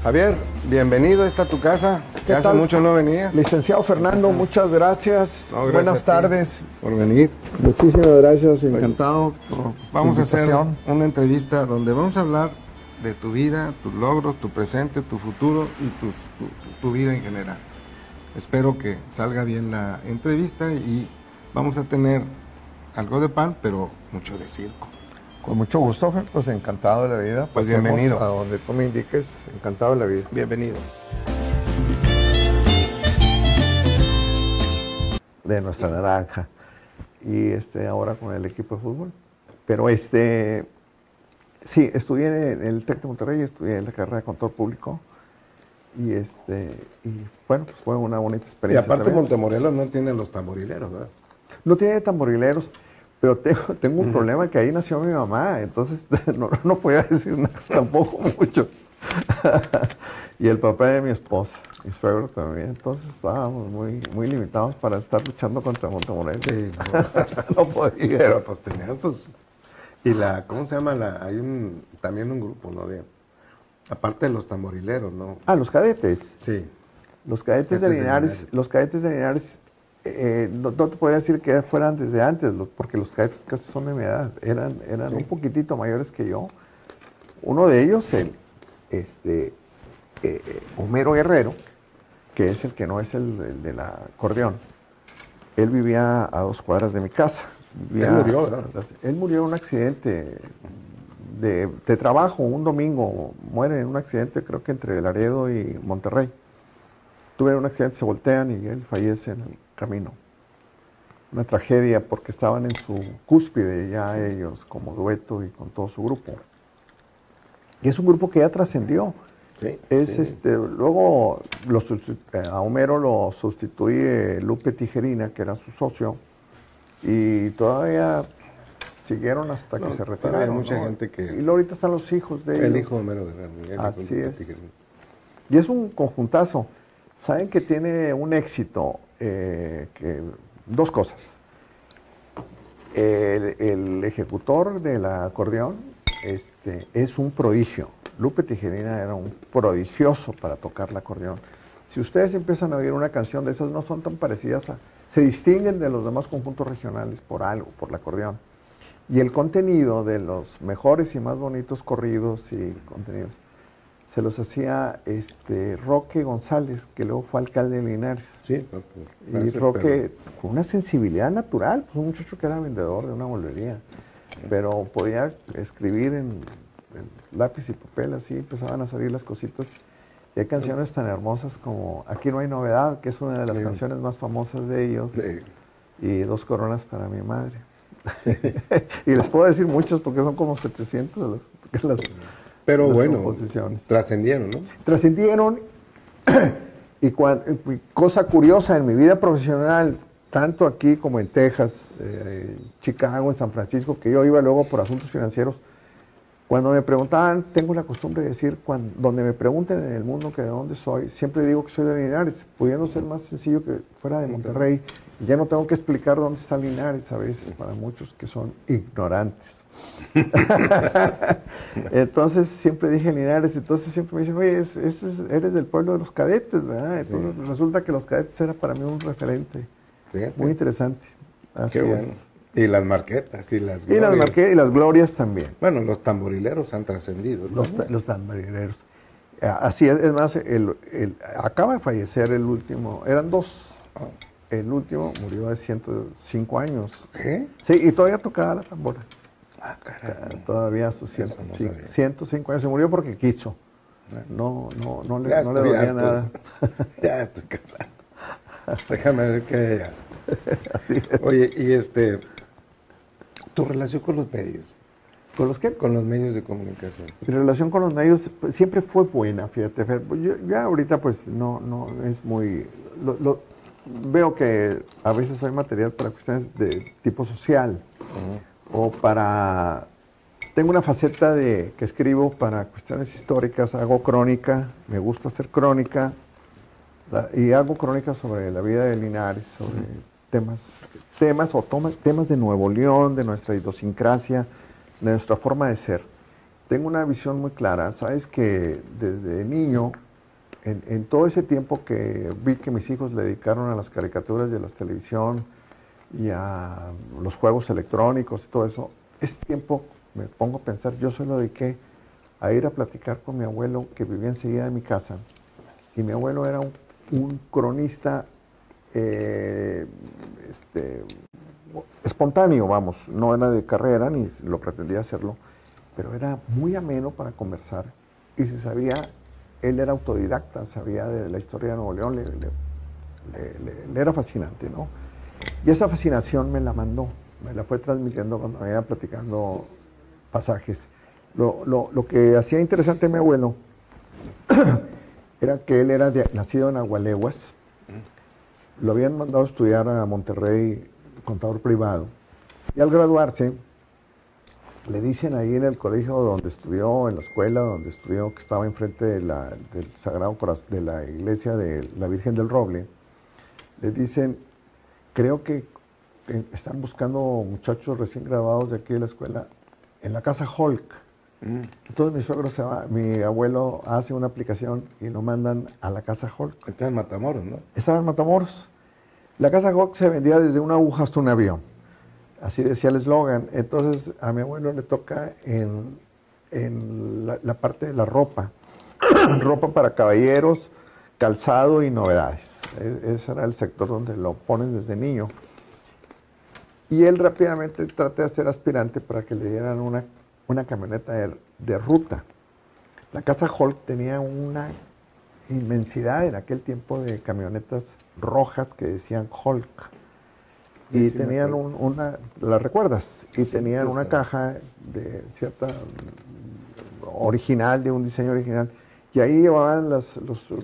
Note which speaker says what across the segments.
Speaker 1: Javier, bienvenido, esta es tu casa. Que hace mucho no venías.
Speaker 2: Licenciado Fernando, muchas gracias.
Speaker 1: No, gracias
Speaker 2: buenas tardes.
Speaker 1: Por venir.
Speaker 2: Muchísimas gracias, encantado.
Speaker 1: Vamos a hacer una entrevista donde vamos a hablar de tu vida, tus logros, tu presente, tu futuro y tu vida en general. Espero que salga bien la entrevista y vamos a tener algo de pan, pero mucho de circo.
Speaker 2: Con mucho gusto, pues encantado de la vida.
Speaker 1: Pues bienvenido.
Speaker 2: A donde tú me indiques, encantado de la vida.
Speaker 1: Bienvenido.
Speaker 2: De nuestra naranja. Y ahora con el equipo de fútbol. Pero sí, estudié en el TEC de Monterrey, estudié en la carrera de control público. Y bueno, pues fue una bonita experiencia.
Speaker 1: Y aparte
Speaker 2: también.
Speaker 1: Montemorelos no tiene los tamborileros, ¿verdad?
Speaker 2: No tiene tamborileros. Pero tengo un problema, que ahí nació mi mamá, entonces no podía decir nada tampoco mucho. Y el papá de mi esposa, mi suegro también, entonces estábamos muy limitados para estar luchando contra Montemorelos. Sí, no podía.
Speaker 1: Pero pues tenían sus... Y ¿cómo se llama? Hay también un grupo, ¿no? Aparte de los tamborileros, ¿no?
Speaker 2: Ah, los cadetes.
Speaker 1: Sí.
Speaker 2: Los cadetes de Linares. Los cadetes de Linares... no te podría decir que fueran desde antes, porque los cadetes casi son de mi edad, eran sí, un poquitito mayores que yo. Uno de ellos, Homero Guerrero, que es el que no es el del acordeón, él vivía a 2 cuadras de mi casa.
Speaker 1: Él murió, ¿verdad?
Speaker 2: Él murió en un accidente de trabajo, un domingo, muere en un accidente, creo que entre Laredo y Monterrey. Tuvieron un accidente, se voltean y él fallece en el camino. Una tragedia porque estaban en su cúspide ya ellos como dueto y con todo su grupo. Y es un grupo que ya trascendió.
Speaker 1: Sí,
Speaker 2: sí. Luego a Homero lo sustituye Lupe Tijerina, que era su socio, y todavía siguieron hasta que se retiraron.
Speaker 1: Hay mucha gente que...
Speaker 2: Y luego ahorita están los hijos de ellos.
Speaker 1: El hijo de Homero Guerrero.
Speaker 2: Así es. Y es un conjuntazo. Saben que tiene un éxito, dos cosas. El ejecutor del acordeón es un prodigio. Lupe Tijerina era un prodigioso para tocar el acordeón. Si ustedes empiezan a oír una canción de esas, no son tan parecidas se distinguen de los demás conjuntos regionales por algo, por el acordeón. Y el contenido de los mejores y más bonitos corridos y contenidos se
Speaker 1: hacía
Speaker 2: Roque González, que luego fue alcalde de Linares.
Speaker 1: Sí,
Speaker 2: y Roque, con una sensibilidad natural, pues un muchacho que era vendedor de una mueblería, pero podía escribir en lápiz y papel, así empezaban a salir las cositas. Y hay canciones tan hermosas como Aquí no hay novedad, que es una de las canciones más famosas de ellos, y Dos coronas para mi madre. Y les puedo decir muchos porque son como 700 de las
Speaker 1: pero bueno, trascendieron, ¿no?
Speaker 2: Trascendieron. Y cosa curiosa en mi vida profesional, tanto aquí como en Texas, Chicago, en San Francisco, que yo iba luego por asuntos financieros, cuando me preguntaban, tengo la costumbre de decir, donde me pregunten en el mundo que de dónde soy, siempre digo que soy de Linares, pudiendo ser más sencillo que fuera de Monterrey. Y ya no tengo que explicar dónde está Linares a veces para muchos que son ignorantes. Entonces siempre dije Linares, entonces siempre me dicen, oye, eres del pueblo de los cadetes, ¿verdad? Entonces resulta que los cadetes era para mí un referente. Fíjate. Muy interesante. Así
Speaker 1: qué bueno. Y las marquetas y las glorias.
Speaker 2: Y las marquetas y las glorias también.
Speaker 1: Bueno, los tamborileros han trascendido, ¿no?
Speaker 2: Los tamborileros. Así es más, acaba de fallecer el último, eran dos. El último murió de 105 años.
Speaker 1: ¿Qué?
Speaker 2: Sí, y todavía tocaba la tambora.
Speaker 1: Ah, caray.
Speaker 2: Todavía a sus 105 años. Se murió porque quiso. No le dolía nada.
Speaker 1: Ya estoy cansado. Déjame ver qué hay allá. Oye, y tu relación con los medios.
Speaker 2: ¿Con los qué?
Speaker 1: Con los medios de comunicación.
Speaker 2: Mi relación con los medios siempre fue buena, fíjate, Fer. Yo ya ahorita pues no es muy... Veo que a veces hay material para cuestiones de tipo social. O para... Tengo una faceta que escribo para cuestiones históricas, hago crónica, me gusta hacer crónica, y hago crónica sobre la vida de Linares, sobre temas de Nuevo León, de nuestra idiosincrasia, de nuestra forma de ser. tengo una visión muy clara. Sabes que desde niño, en todo ese tiempo que vi que mis hijos le dedicaron a las caricaturas de la televisión y a los juegos electrónicos y todo eso, ese tiempo me pongo a pensar, yo se lo dediqué a ir a platicar con mi abuelo que vivía enseguida de mi casa. Y mi abuelo era un cronista espontáneo, vamos, no era de carrera ni lo pretendía hacerlo, pero era muy ameno para conversar y se sabía, él era autodidacta, sabía de la historia de Nuevo León, le era fascinante, ¿no? Y esa fascinación me la mandó, me la fue transmitiendo cuando me iba platicando pasajes. Lo que hacía interesante a mi abuelo era que él era nacido en Agualeguas, lo habían mandado a estudiar a Monterrey, contador privado, y al graduarse le dicen ahí en el colegio donde estudió, en la escuela donde estudió, que estaba enfrente del Sagrado Corazón, de la iglesia de la Virgen del Roble, le dicen, creo que están buscando muchachos recién graduados de aquí de la escuela en la casa Hulk. Entonces mi suegro se va, mi abuelo hace una aplicación y lo mandan a la casa Hulk.
Speaker 1: Está en Matamoros, ¿no?
Speaker 2: Estaba en Matamoros. La casa Hulk se vendía desde una aguja hasta un avión. Así decía el eslogan. Entonces a mi abuelo le toca en la parte de la ropa. Ropa para caballeros, calzado y novedades. Ese era el sector donde lo ponen desde niño. Y él rápidamente trata de ser aspirante para que le dieran una camioneta de ruta. La casa Hulk tenía una inmensidad en aquel tiempo de camionetas rojas que decían Hulk. Y sí, tenían ¿la recuerdas? Y sí, tenían una caja de cierta original, de un diseño original. Y ahí llevaban los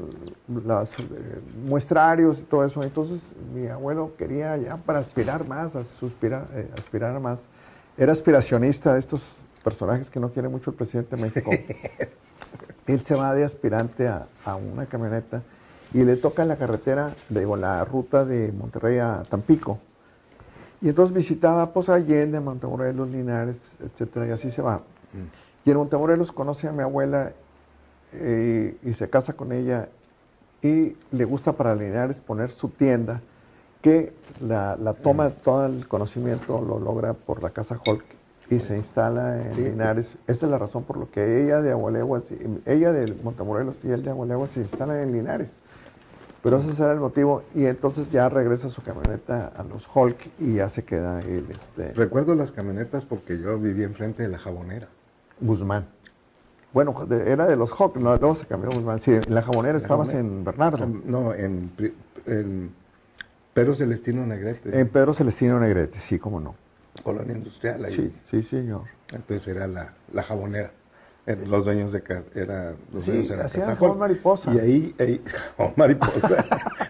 Speaker 2: muestrarios y todo eso. Entonces mi abuelo quería ya para aspirar más, aspirar más. Era aspiracionista de estos personajes que no quiere mucho el presidente de México. Él se va de aspirante a una camioneta y le toca la carretera, la ruta de Monterrey a Tampico. Y entonces visitaba pues Allende, Montemorelos, Linares, etcétera, y así se va. Y en Montemorelos conoce a mi abuela y se casa con ella y le gusta para Linares poner su tienda, que la toma todo el conocimiento lo logra por la casa Hulk y se instala en Linares. Pues, esta es la razón por la que ella de Agualeguas, ella de Montemorelos y él de Agualeguas se instalan en Linares. Pero ese era el motivo, y entonces ya regresa su camioneta a los Hulk y ya se queda él.
Speaker 1: Recuerdo las camionetas porque yo vivía enfrente de la Jabonera.
Speaker 2: Guzmán. Bueno, era de los Hulk, no, luego se cambió a Guzmán. Sí, en la Jabonera estabas en Bernardo.
Speaker 1: No, en Pedro Celestino Negrete.
Speaker 2: En Pedro Celestino Negrete, sí, cómo no.
Speaker 1: Colonia industrial ahí.
Speaker 2: Sí, sí, señor.
Speaker 1: Entonces era la Jabonera. Los dueños de casa, los dueños eran
Speaker 2: Casa Jabón Mariposa.
Speaker 1: Y ahí Jabón Mariposa.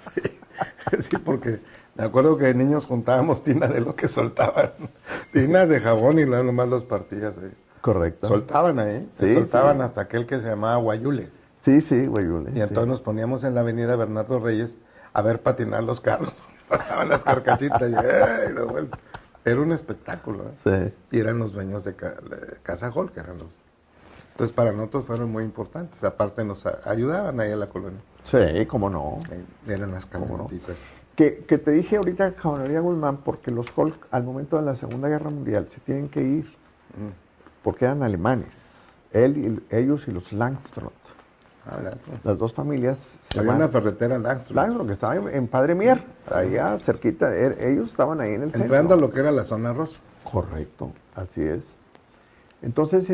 Speaker 1: Sí, porque me acuerdo que de niños juntábamos tinas de lo que soltaban. Tinas de jabón y luego nomás los partías ahí.
Speaker 2: Correcto.
Speaker 1: Soltaban ahí. Sí, soltaban hasta aquel que se llamaba Guayule.
Speaker 2: Sí, sí, Guayule.
Speaker 1: Y entonces nos poníamos en la avenida Bernardo Reyes a ver patinar los carros. Pasaban las carcachitas y lo vuelvo. Era un espectáculo.
Speaker 2: Sí.
Speaker 1: Y eran los dueños de Casa Hulk, eran los. Entonces para nosotros fueron muy importantes. Aparte nos ayudaban ahí a la colonia.
Speaker 2: Sí, cómo no.
Speaker 1: Eran las camionetitas.
Speaker 2: Que te dije ahorita Jabonería Guzmán porque los Hulk al momento de la Segunda Guerra Mundial se tienen que ir porque eran alemanes. Ellos y los Langstroth. Las dos familias.
Speaker 1: Había una ferretera Langstroth.
Speaker 2: Langstroth, que estaba en Padre Mier, allá cerquita. Ellos estaban ahí en el centro.
Speaker 1: Entrando a lo que era la zona rosa.
Speaker 2: Correcto, así es. Entonces,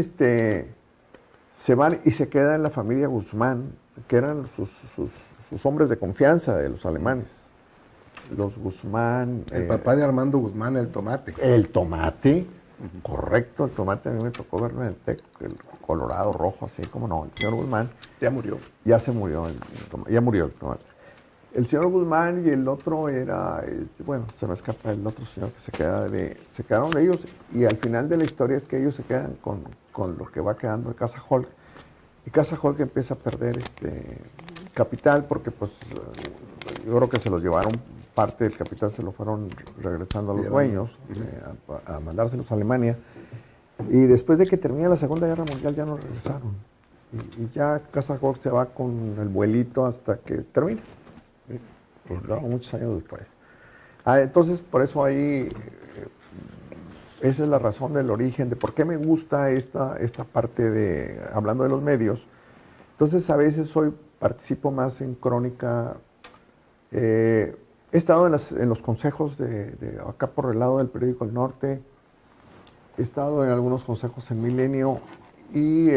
Speaker 2: se van y se queda en la familia Guzmán, que eran sus hombres de confianza de los alemanes. Los Guzmán.
Speaker 1: El papá de Armando Guzmán, el Tomate.
Speaker 2: El Tomate, correcto, el Tomate. A mí me tocó verlo en el TEC, el colorado, rojo, así como no. El señor Guzmán.
Speaker 1: Ya murió.
Speaker 2: Ya se murió, ya murió el Tomate. El señor Guzmán y el otro era, bueno, se me escapa el otro señor que se quedaron ellos, y al final de la historia es que ellos se quedan con lo que va quedando de Casa Hulk. Y Casa Hulk empieza a perder capital porque pues yo creo que se los llevaron, parte del capital se lo fueron regresando a los dueños, a mandárselos a Alemania. Y después de que termina la Segunda Guerra Mundial ya no regresaron. Y ya Casa Jorge se va con el vuelito hasta que termina. Pues, no, muchos años después. Entonces, por eso ahí, esa es la razón del origen, de por qué me gusta esta parte de, hablando de los medios. Entonces, a veces participo más en crónica. He estado en los consejos de acá por el lado del periódico El Norte. He estado en algunos consejos en Milenio y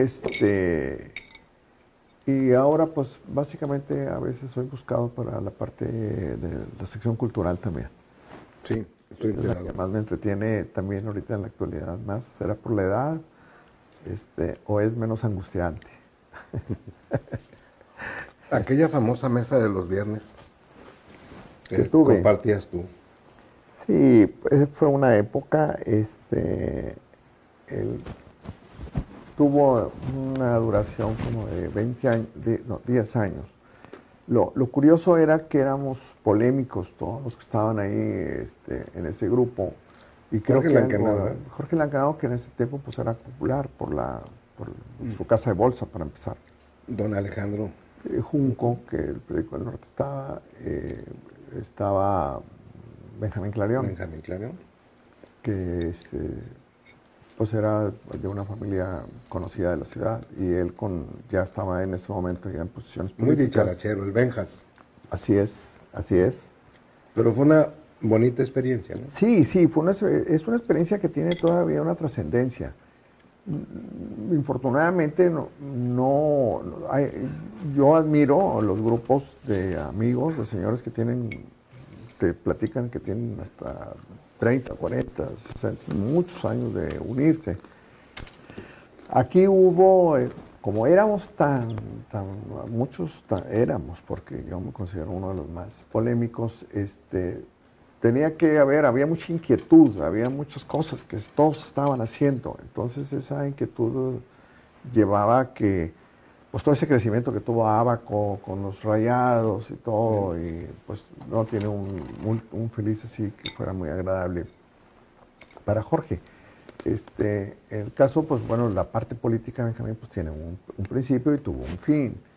Speaker 2: y ahora pues básicamente a veces soy buscado para la parte de la sección cultural también.
Speaker 1: Sí, estoy enterado.
Speaker 2: Es la que más me entretiene también ahorita en la actualidad más. ¿Será por la edad o es menos angustiante?
Speaker 1: Aquella famosa mesa de los viernes
Speaker 2: que tuve.
Speaker 1: Compartías tú.
Speaker 2: Sí, fue una época, tuvo una duración como de 20 años, 10 años. Lo curioso era que éramos polémicos todos los que estaban ahí en ese grupo. Y creo Jorge Lancanao, que en ese tiempo pues era popular por su casa de bolsa, para empezar.
Speaker 1: Don Alejandro
Speaker 2: Junco, que el periódico del Norte estaba Benjamín Clarion, que pues era de una familia conocida de la ciudad, y él ya estaba en ese momento ya en posiciones políticas.
Speaker 1: Muy dicharachero, el Benjas.
Speaker 2: Así es.
Speaker 1: Pero fue una bonita experiencia, ¿no?
Speaker 2: Sí, es una experiencia que tiene todavía una trascendencia. Infortunadamente yo admiro los grupos de amigos, de señores que te platican que tienen hasta 30, 40, 60, muchos años de unirse. Aquí hubo, como éramos éramos, porque yo me considero uno de los más polémicos, había mucha inquietud, había muchas cosas que todos estaban haciendo. Entonces esa inquietud llevaba a que, pues todo ese crecimiento que tuvo Ábaco con los Rayados y todo, y pues no tiene un feliz así que fuera muy agradable para Jorge. En el caso, pues bueno, la parte política de Benjamín pues tiene un principio y tuvo un fin.